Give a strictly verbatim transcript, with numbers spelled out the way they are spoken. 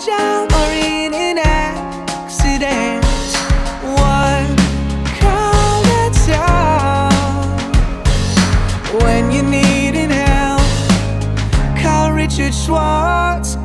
out or in an accident. One call at a time. When you need help, call Richard Schwartz.